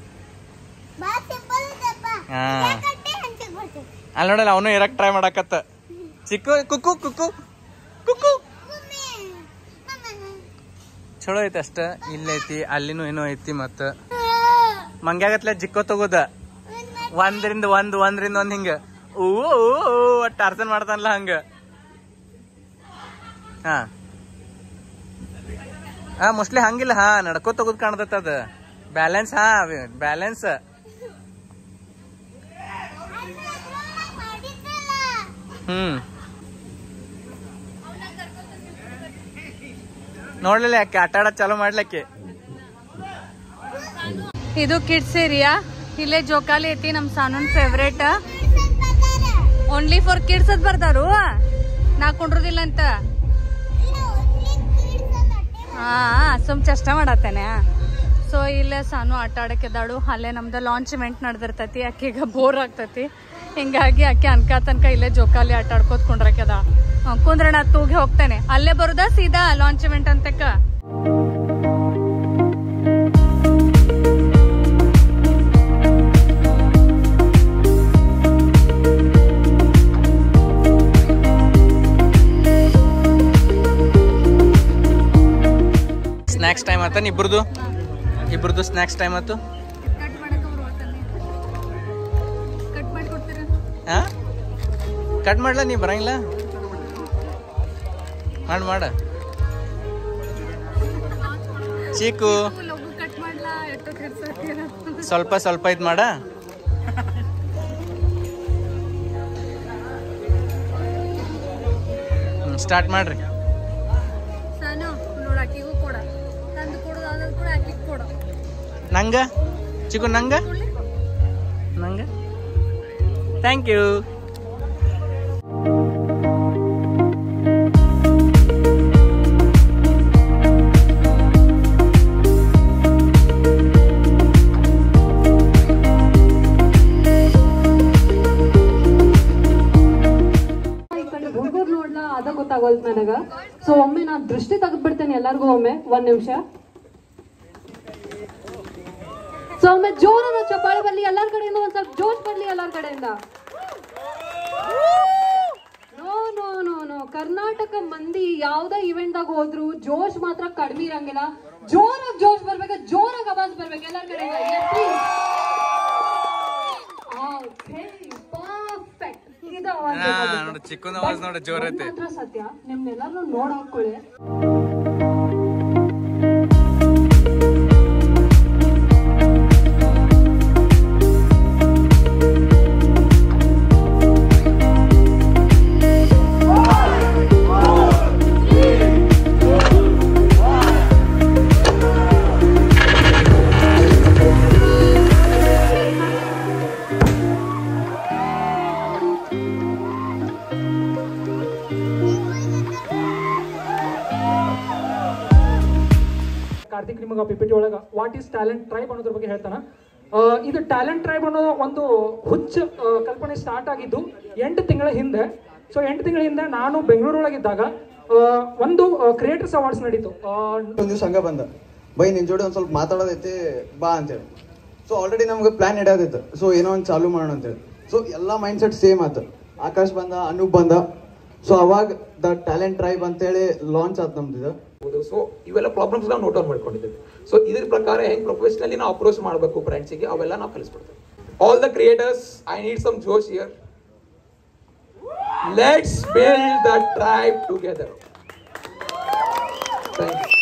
Speaker 3: ಅಲ್ಲಿ ನೋಡಲ್ಲ ಅವನು ಇರಾಕ್ ಟ್ರೈ ಮಾಡಾಕತ್ತ ಚಿಕ್ಕು ಕುಕ್ಕು ಕುಕ್ಕು ಕುಕ್ಕು ಚಲೋ ಐತಿ ಅಷ್ಟ ಇಲ್ಲೈತಿ ಅಲ್ಲಿನೂ ಏನೋ ಐತಿ ಮತ್ತ ಮಂಗ್ಯಾಗತ್ಲೆ ಜಿಕ್ಕೋ ತಗೋದ ಒಂದ್ರಿಂದ ಒಂದ್ ಹಿಂಗ ಟಾರ್ಸನ್ ಮಾಡ್ತಾನಲ್ಲ ಹಂಗ ಹಾ ಮೋಸ್ಟ್ಲಿ ಹಂಗಿಲ್ಲ ನಡ್ಕೋ ತಗೋದ್ ಕಾಣದತ್ತ ಅದ ಬ್ಯಾಲೆನ್ಸ್ ಬ್ಯಾಲೆನ್ಸ್ ನೋಡ್ಲಿಲ್ಲ ಯಾಕೆ ಆಟ ಆಡ ಚಾಲು ಮಾಡ್ಲಿಕ್ಕೆ
Speaker 1: ಇದು ಕಿಡ್ಸ್ ಏರಿಯಾ ಇಲ್ಲೇ ಜೋಕಾಲಿ ಐತಿ ನಮ್ ಸಾನೂನ್ ಫೇವ್ರೇಟ್ ಓನ್ಲಿ ಫಾರ್ ಕಿಡ್ಸ್ ಅದ್ ಬರ್ತಾರು ನಾ ಕುಂಡ್ರದಿಲ್ಲ ಅಂತ ಸುಮ್ ಚಷ್ಟ ಮಾಡತ್ತೇನೆ ಸೊ ಇಲ್ಲೇ ಸಾನು ಆಟ ಆಡಕ್ಕೆದಾಳು ಅಲ್ಲೇ ನಮ್ದು ಲಾಂಚ್ಮೆಂಟ್ ನಡೆದಿರ್ತೈತಿ ಆಕೆಗ ಬೋರ್ ಆಗ್ತೈತಿ ಹಿಂಗಾಗಿ ಆಕೆ ತನಕ ಇಲ್ಲೇ ಜೋಕಾಲಿ ಆಟ ಆಡ್ಕೋತ ಕುಂಡ್ರಕ್ಕೆದ ಕುಂದ್ರಣ ತೂಗಿ ಹೋಗ್ತೇನೆ ಅಲ್ಲೇ ಬರುದಾ ಸೀದಾ ಲಾಂಚ್ಮೆಂಟ್ ಅಂತಕ್ಕ
Speaker 3: ಸ್ನಾಕ್ಸ್ ಟೈಮ್ ಆತ ಇಬ್ರದು ಸ್ನಾಕ್ಸ್ ಟೈಮ್ ಆತು ಕಟ್ ಮಾಡ್ಲಾ ನೀ ಬರಂಗಿಲ್ಲ ಮಾಡ ಚೀಕು ಸ್ವಲ್ಪ ಇದ್ ಮಾಡ ಸ್ಟಾರ್ಟ್ ಮಾಡ್ರಿ ನಂಗ ಚಿಕ್ಕು ನಂಗ ಥ್ಯಾಂಕ್ ಯು
Speaker 2: ಹುಡುಗರು ನೋಡ್ಲಾ ಅದ ಗೊತ್ತಾಗೋಲ್ತು ನನಗ ಸೊ ಒಮ್ಮೆ ನಾನ್ ದೃಷ್ಟಿ ತೆಗೆದ್ಬಿಡ್ತೇನೆ ಎಲ್ಲಾರ್ಗು ಒಮ್ಮೆ 1 ನಿಮಿಷ ಸೊ ಒಮ್ಮೆ ಜೋರಾದ ಚಪ್ಪಾಳೆ ಬರ್ಲಿ ಎಲ್ಲರ ಕಡೆಯಿಂದ, ಒಂದ್ ಸ್ವಲ್ಪ ಜೋಶ್ ಬರ್ಲಿ ಎಲ್ಲರ ಕಡೆಯಿಂದ. No no no no, Karnataka ಮಂದಿ ಯಾವ್ದೇ ಇವೆಂಟ್ ದಾಗ ಹೋದ್ರು ಜೋಶ್ ಮಾತ್ರ ಕಡಿಮೆ ಇರಂಗಿಲ್ಲ. ಜೋರಾಗಿ ಜೋಶ್ ಬರ್ಬೇಕು, ಜೋರಾಗಿ ಆವಾಜ್ ಬರ್ಬೇಕು ಎಲ್ಲರ ಕಡೆಯಿಂದ.
Speaker 3: ಚಿಕ್ಕನ ಆವಾಜ್ ನೋಡ ಜೋರ್ ಐತೆ.
Speaker 2: ಸತ್ಯ ನಿಮ್ನೆಲ್ಲರೂ ನೋಡ್ ಹಾಕೊಳ್ಳಿ.
Speaker 5: ಕಾರ್ತಿಕ್ ನಿಮಗೆ ಪಿಪಿಟಿ ಒಳಗೆ ವಾಟ್ ಈಸ್ ಟ್ಯಾಲೆಂಟ್ ಟ್ರೈಬ್ ಅನ್ನೋದ್ರ ಬಗ್ಗೆ ಹೇಳ್ತಾನೆ. ಇದು ಟ್ಯಾಲೆಂಟ್ ಟ್ರೈಬ್ ಅನ್ನೋ ಒಂದು ಹುಚ್ಚ ಕಲ್ಪನೆ ಸ್ಟಾರ್ಟ್ ಆಗಿದ್ದು 8 ತಿಂಗಳ ಹಿಂದೆ. ಸೊ 8 ತಿಂಗಳ ಹಿಂದೆ ನಾನು ಬೆಂಗಳೂರೊಳಗಿದ್ದಾಗ ಒಂದು ಕ್ರಿಯೇಟರ್ಸ್ ಅವಾರ್ಡ್ಸ್ ನಡೀತು.
Speaker 6: ಒಂದು ದಿವಸ ಹಂಗ ಬಂದ, ಬೈ ನಿನ್ ಜೋಡಿ ಒಂದು ಸ್ವಲ್ಪ ಮಾತಾಡೋದೈತಿ ಬಾ ಅಂತೇಳಿ. ಸೊ ಆಲ್ರೆಡಿ ನಮ್ಗೆ ಪ್ಲಾನ್ ಇಡೋದಿತ್ತು, ಸೊ ಏನೋ ಒಂದು ಚಾಲು ಮಾಡೋಣ ಅಂತೇಳಿ. ಸೊ ಎಲ್ಲ ಮೈಂಡ್ ಸೆಟ್ ಸೇಮ್ ಆಯ್ತು. ಆಕಾಶ್ ಬಂದ, ಅನೂಪ್ ಬಂದ. ಸೊ ಅವಾಗ ದ ಟ್ಯಾಲೆಂಟ್ ಟ್ರೈಬ್ ಅಂತೇಳಿ ಲಾಂಚ್ ಆಯ್ತು ನಮ್ದು.
Speaker 7: ಸೊ ಇವೆಲ್ಲ ಪ್ರಾಬ್ಲಮ್ಸ್ ನಾವು ನೋಟ್ ಡೌನ್ ಮಾಡ್ಕೊಂಡಿದ್ದೇವೆ. ಸೊ ಇದ್ರ ಪ್ರಕಾರ ಹೆಂಗ್ ಪ್ರೊಫೆಷನಲಿ ನಾವು ಅಪ್ರೋಚ್ ಮಾಡಬೇಕು ಫ್ರೆಂಡ್ಸಿಗೆ ಅವೆಲ್ಲ ನಾವು ಕಲಿಸ್ಕೊಡ್ತೇವೆ. All the creators, I need some josh here. Let's build the tribe together. Thank you.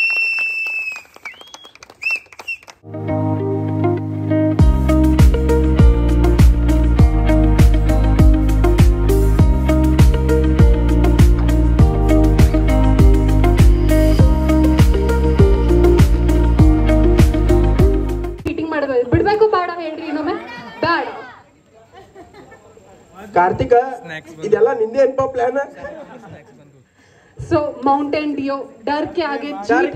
Speaker 2: ಬಿಡ್ಬೇಕು ಬೇಡ ಹೇಳ್ರಿ ಇನ್ನೊಮ್ಮೆ. ಬೇಡ
Speaker 8: ಕಾರ್ತಿಕ, ಇದೆಲ್ಲ ನಿಂದೆ ಅನ್ಪ ಪ್ಲಾನ್.
Speaker 2: ಸೊ ಮೌಂಟೇನ್ ಡಿಯೋ ಡರ್ಕೆ ಆಗಿ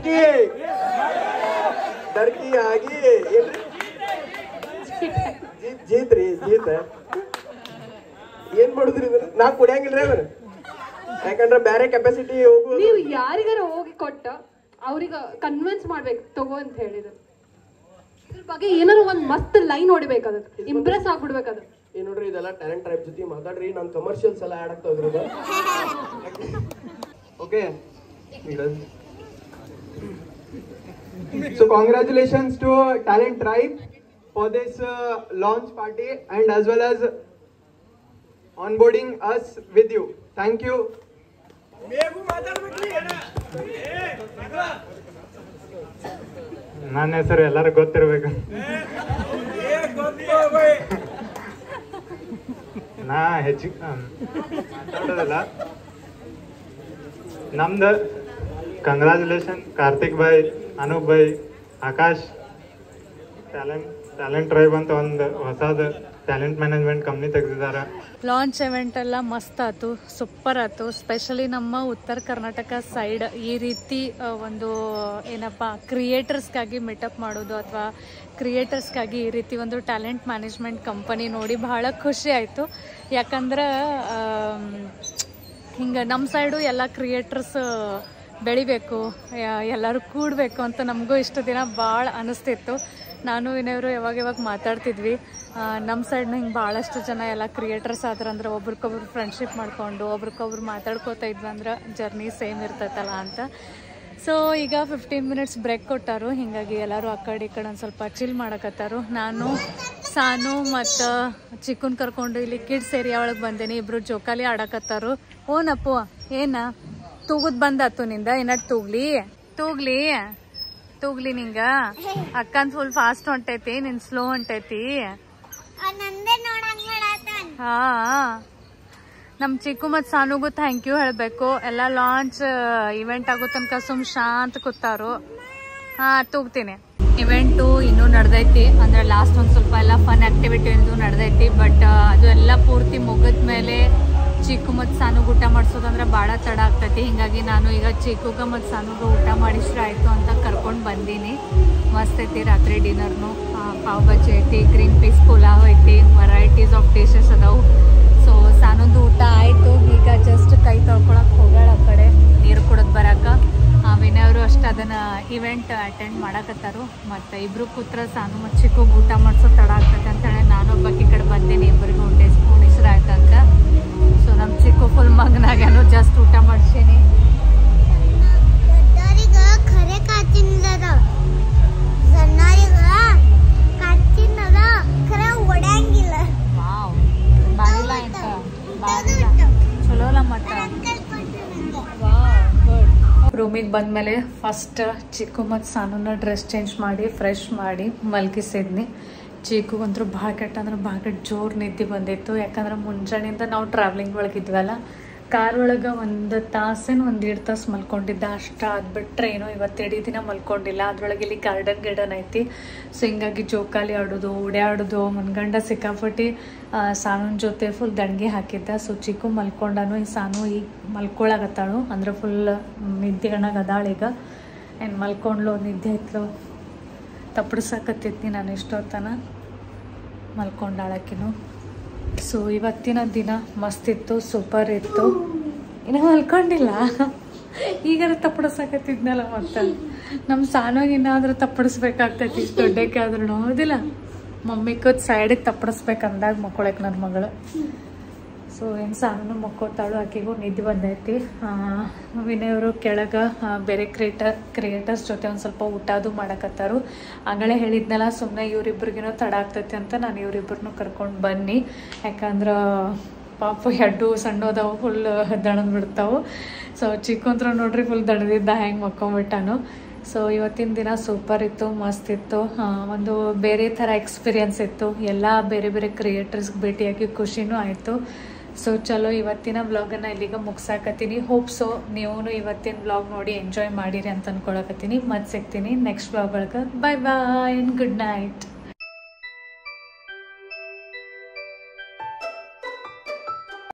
Speaker 8: ಡರ್ಕಿ ಆಗಿ ಜೀತ್ ಏನ್ ಮಾಡುದ್ರಿ ನಾ ಕುಡಿಯಂಗಿಲ್ರಿ ಅದನ್ನ, ಯಾಕಂದ್ರೆ ಬೇರೆ ಕೆಪಾಸಿಟಿ ಹೋಗು.
Speaker 2: ನೀವು ಯಾರಿಗಾರ ಹೋಗಿ ಕೊಟ್ಟ ಅವ್ರಿಗ ಕನ್ವಿನ್ಸ್ ಮಾಡ್ಬೇಕು ತಗೋ ಅಂತ ಹೇಳಿದ್ರು. ಇದ್ರ ಬಗ್ಗೆ ಏನಾರು ಒಂದ್ ಮಸ್ತ್ ಲೈನ್ ಹೊಡಿಬೇಕು, ಅದಕ್ಕೆ ಇಂಪ್ರೆಸ್ ಆಗ್ಬಿಡ್ಬೇಕು. ಅದು
Speaker 8: ಏನ್ ನೋಡ್ರಿ, ಇದೆಲ್ಲ ಟ್ಯಾಲೆಂಟ್ ಟ್ರೈಬ್ ಜೊತೆ ಮಾತಾಡ್ರಿ. ನಾನು ಕಮರ್ಷಿಯಲ್ಸ್ ಎಲ್ಲ ಆಡ್ ಆಗ್ತಾ ಇದ್ರದ. Okay, so congratulations to Talent Tribe for this launch party and as well as onboarding us with you. Thank you.
Speaker 9: ನನ್ನ ಹೆಸರು ಎಲ್ಲರೂ ಗೊತ್ತಿರ್ಬೇಕು. ನಾ ಹೆಚ್ಚಿಗೆ ಮಾತಾಡೋದಲ್ಲ. ನಮ್ದು congratulation Karthik bhai, Anoop bhai, Akash. Talent tribe ಅಂತ ಒಂದು ಹೊಸದು ಟ್ಯಾಲೆಂಟ್ ಮ್ಯಾನೇಜ್ಮೆಂಟ್ ಕಂಪ್ನಿ ತೆಗೆದಿದ್ದಾರೆ.
Speaker 1: ಲಾಂಚ್ ಇವೆಂಟ್ ಎಲ್ಲ ಮಸ್ತ್ ಆಯ್ತು, ಸೂಪರ್ ಆಯ್ತು. ಸ್ಪೆಷಲಿ ನಮ್ಮ ಉತ್ತರ ಕರ್ನಾಟಕ ಸೈಡ್ ಈ ರೀತಿ ಒಂದು ಏನಪ್ಪ ಕ್ರಿಯೇಟರ್ಸ್ಗಾಗಿ ಮೀಟಪ್ ಮಾಡೋದು ಅಥವಾ ಕ್ರಿಯೇಟರ್ಸ್ಗಾಗಿ ಈ ರೀತಿ ಒಂದು ಟ್ಯಾಲೆಂಟ್ ಮ್ಯಾನೇಜ್ಮೆಂಟ್ ಕಂಪನಿ ನೋಡಿ ಬಹಳ ಖುಷಿ ಆಯಿತು. ಯಾಕಂದ್ರೆ ಹಿಂಗೆ ನಮ್ಮ ಸೈಡು ಎಲ್ಲ ಕ್ರಿಯೇಟರ್ಸ್ ಬೆಳಿಬೇಕು, ಎಲ್ಲರೂ ಕೂಡಬೇಕು ಅಂತ ನಮಗೂ ಇಷ್ಟು ದಿನ ಭಾಳ ಅನ್ನಿಸ್ತಿತ್ತು. ನಾನು ವಿನಯವರು ಯಾವಾಗ ಮಾತಾಡ್ತಿದ್ವಿ, ನಮ್ಮ ಸೈಡ್ನ ಹಿಂಗೆ ಭಾಳಷ್ಟು ಜನ ಎಲ್ಲ ಕ್ರಿಯೇಟರ್ಸ್ ಆದ್ರಂದ್ರೆ ಒಬ್ರಿಗೊಬ್ರು ಫ್ರೆಂಡ್ಶಿಪ್ ಮಾಡಿಕೊಂಡು ಒಬ್ರಿಗೊಬ್ರು ಮಾತಾಡ್ಕೋತಾ ಇದ್ವಿ ಅಂದ್ರೆ ಜರ್ನಿ ಸೇಮ್ ಇರ್ತೈತಲ್ಲ ಅಂತ. ಸೊ ಈಗ 15 ಮಿನಿಟ್ಸ್ ಬ್ರೇಕ್ ಕೊಟ್ಟಾರು, ಹೀಗಾಗಿ ಎಲ್ಲರೂ ಆ ಕಡೆ ಈ ಕಡೆ ಒಂದು ಸ್ವಲ್ಪ ಚಿಲ್ ಮಾಡಕತ್ತಾರು. ನಾನು ಸಾನು ಮತ್ತು ಚಿಕ್ಕನ್ ಕರ್ಕೊಂಡು ಇಲ್ಲಿ ಕಿಡ್ಸ್ ಏರಿಯಾ ಒಳಗೆ ಬಂದೇನಿ. ಇಬ್ರು ಜೋಕಾಲಿ ಆಡಕತ್ತಾರು. ಓನಪ್ಪು ಏನ ತೂಗುದ್ ಬಂದಾತು ನಿಂದ? ಏನಾರು ತೂಗ್ಲಿ ನಿಂಗ? ಅಕ್ಕನ್ ಫುಲ್ ಫಾಸ್ಟ್ ಹೊಂಟೈತಿ, ನಿನ್ ಸ್ಲೋ ಹೊಂಟೈತಿ. ಹಾ, ನಮ್ ಚಿಕ್ಕು ಮತ್ ಸಾನುಗೂ ಥ್ಯಾಂಕ್ ಯು ಹೇಳ್ಬೇಕು. ಎಲ್ಲ ಲಾಂಚ್ ಇವೆಂಟ್ ಆಗೋ ತನಕ ಸುಮ್ ಶಾಂತ ಕೂತಾರು. ಹಾ, ತೂಗ್ತೀನಿ. ಇವೆಂಟು ಇನ್ನೂ ನಡೆದೈತಿ, ಅಂದ್ರೆ ಲಾಸ್ಟ್ ಒಂದ್ ಸ್ವಲ್ಪ ಎಲ್ಲ ಫನ್ ಆಕ್ಟಿವಿಟಿ ನಡೆದೈತಿ. ಬಟ್ ಅದು ಎಲ್ಲ ಪೂರ್ತಿ ಮುಗಿದ್ಮೇಲೆ ಚಿಕ್ಕು ಮತ್ತು ಸಾನುಗೆ ಊಟ ಮಾಡಿಸೋದಂದ್ರೆ ಭಾಳ ತಡ ಆಗ್ತೈತಿ. ಹೀಗಾಗಿ ನಾನು ಈಗ ಚಿಕ್ಕುಗ ಮತ್ತು ಸಾನುಗ ಊಟ ಮಾಡಿಸ್ರೆ ಆಯಿತು ಅಂತ ಕರ್ಕೊಂಡು ಬಂದೀನಿ. ಮಸ್ತ್ ಐತಿ ರಾತ್ರಿ ಡಿನ್ನರ್ನು. ಪಾವ್ ಭಾಜಿ ಐತಿ, ಗ್ರೀನ್ ಪೀಸ್ ಪುಲಾವ್ ಐತಿ, ವೆರೈಟೀಸ್ ಆಫ್ ಡಿಶಸ್ ಅದಾವು. ಸೊ ಸಾನೊಂದು ಊಟ ಆಯಿತು. ಈಗ ಜಸ್ಟ್ ಕೈ ತೊಳ್ಕೊಳಕ್ಕೆ ಹೋಗ್ಯಾಳ ಆ ಕಡೆ ನೀರು ಕುಡಿದು ಬರೋಕೆ. ವಿನಯ್ ಅವರು ಅಷ್ಟು ಅದನ್ನು ಇವೆಂಟ್ ಅಟೆಂಡ್ ಮಾಡಕತ್ತಾರು. ಮತ್ತು ಇಬ್ಬರು ಕೂತ್ರ ಸಾನು ಮತ್ತು ಚಿಕ್ಕು ಊಟ ಮಾಡಿಸೋ ತಡ ಆಗ್ತೈತೆ ಅಂತೇಳಿ ನಾನೊಬ್ಬಕ್ಕೆ ಈ ಕಡೆ ಬಂದೀನಿ, ಇಬ್ಬರಿಗೂ ಉಣಿಸ್ರು ಆಯ್ತಂತ. ಸೊ ನಮ್ಮ ಚಿಕ್ಕು ಫುಲ್ ಮಗನಾಗ್ಯಾನು, ಜಸ್ಟ್ ಊಟ ಮಾಡ್ಸೀನಿ. ಚಲೋಲ್ಲ ಮತ್ತು ರೂಮಿಗೆ ಬಂದಮೇಲೆ ಫಸ್ಟ್ ಚಿಕ್ಕು ಮತ್ತು ಸಾನೂನ ಡ್ರೆಸ್ ಚೇಂಜ್ ಮಾಡಿ ಫ್ರೆಶ್ ಮಾಡಿ ಮಲಗಿಸಿದ್ನಿ. ಚಿಕ್ಕುಗಂತೂ ಭಾಳ ಕೆಟ್ಟ ಅಂದ್ರೆ ಭಾಳ ಕೆಟ್ಟ ಜೋರು ನಿದ್ದೆ ಬಂದಿತ್ತು. ಯಾಕಂದ್ರೆ ಮುಂಜಾನೆಯಿಂದ ನಾವು ಟ್ರಾವೆಲಿಂಗ್ ಒಳಗಿದ್ವಲ್ಲ, ಕಾರ್ ಒಳಗೆ 1 ತಾಸೇನು 1.5 ತಾಸು ಮಲ್ಕೊಂಡಿದ್ದ ಅಷ್ಟ. ಅದು ಬಿಟ್ಟರೆ ಏನೋ ಇವತ್ತು ಇಡೀ ದಿನ ಮಲ್ಕೊಂಡಿಲ್ಲ. ಅದ್ರೊಳಗೆ ಇಲ್ಲಿ ಗಾರ್ಡನ್ ಐತಿ. ಸೊ ಹಿಂಗಾಗಿ ಜೋಕಾಲಿ ಆಡೋದು, ಉಡ್ಯಾಡೋದು, ಮನ್ಗಂಡ ಸಿಕ್ಕಾಪಟ್ಟಿ ಸಾನೂನ್ ಜೊತೆ ಫುಲ್ ದಂಡಿಗೆ ಹಾಕಿದ್ದ. ಸೊ ಚಿಕ್ಕು ಮಲ್ಕೊಂಡನು, ಈ ಸಾನು ಈಗ ಮಲ್ಕೊಳಗತ್ತಾಳು, ಅಂದ್ರೆ ಫುಲ್ ನಿದ್ದೆಗಣಾಗ ಅದಾಳೀಗ. ಏನು ಮಲ್ಕೊಂಡ್ಲು, ನಿದ್ದೆ ಐತ್ಲು, ತಪ್ಪಡ್ಸಾಕತ್ತಿದ್ನಿ ನಾನು ಇಷ್ಟೊತ್ತನ, ಮಲ್ಕೊಂಡಾಳಕಿನು. ಸೊ ಇವತ್ತಿನ ದಿನ ಮಸ್ತಿತ್ತು, ಸೂಪರ್ ಇತ್ತು. ಇನ್ನು ಮಲ್ಕೊಂಡಿಲ್ಲ, ಈಗಾರ ತಪ್ಪಡಿಸಕತ್ತಿದ್ನಲ್ಲ. ಮತ್ತೆ ನಮ್ಮ ಸಾನೋಗಿ ಇನ್ನಾದ್ರೂ ತಪ್ಪಡಿಸ್ಬೇಕಾಗ್ತೈತಿ, ಇಷ್ಟು ದೊಡ್ಡಕ್ಕೆ ಆದ್ರೂ ಹೌದಿಲ್ಲ. ಮಮ್ಮಿ ಕೂತ್ ಸೈಡಿಗೆ ತಪ್ಪಡಿಸ್ಬೇಕು ಅಂದಾಗ ಮಕ್ಕೊಳಕ್ಕೆ ನನ್ನ ಮಗಳು. ಸೊ ಏನು ಸಾನು ಮಕ್ಕೋತಾಳು, ಆಕೆಗೂ ನಿದ್ದೆ ಬಂದೈತಿ. ವಿನಯವರು ಕೆಳಗೆ ಬೇರೆ ಕ್ರಿಯೇಟರ್ಸ್ ಜೊತೆ ಒಂದು ಸ್ವಲ್ಪ ಊಟ ಅದು ಮಾಡಕತ್ತಾರು. ಆಗಲೇ ಹೇಳಿದ್ನಲ್ಲ, ಸುಮ್ಮನೆ ಇವರಿಬ್ರಿಗೇನೋ ತಡ ಆಗ್ತೈತಿ ಅಂತ ನಾನು ಇವರಿಬ್ಬರನ್ನೂ ಕರ್ಕೊಂಡು ಬನ್ನಿ. ಯಾಕಂದ್ರೆ ಪಾಪ ಹೆಡ್ಡು ಸಣ್ಣದವು ಫುಲ್ ದಣದ್ ಬಿಡ್ತಾವೆ. ಸೊ ಚಿಕ್ಕಂತ್ರ ನೋಡ್ರಿ ಫುಲ್ ದಣದಿದ್ದ ಹೆಂಗೆ ಮಕ್ಕೊಂಬಿಟ್ಟಾನು. ಸೊ ಇವತ್ತಿನ ದಿನ ಸೂಪರ್ ಇತ್ತು, ಮಸ್ತ್ ಇತ್ತು. ಒಂದು ಬೇರೆ ಥರ ಎಕ್ಸ್ಪೀರಿಯನ್ಸ್ ಇತ್ತು. ಎಲ್ಲ ಬೇರೆ ಬೇರೆ ಕ್ರಿಯೇಟರ್ಸ್ಗೆ ಭೇಟಿಯಾಗಿ ಖುಷಿನೂ ಆಯಿತು. ಸೊ ಚಲೋ, ಇವತ್ತಿನ ವ್ಲಾಗನ್ನು ಇಲ್ಲಿಗೆ ಮುಗಿಸಾಕತ್ತೀನಿ. ಹೋಪ್ ಸೊ ನೀವು ಇವತ್ತಿನ ವ್ಲಾಗ್ ನೋಡಿ ಎಂಜಾಯ್ ಮಾಡಿರಿ ಅಂತ ಅಂದ್ಕೊಳಕತ್ತೀನಿ. ಮತ್ತೆ ಸಿಗ್ತೀನಿ ನೆಕ್ಸ್ಟ್ ವ್ಲಾಗ್ ಒಳಗೆ. Bye bye, good night.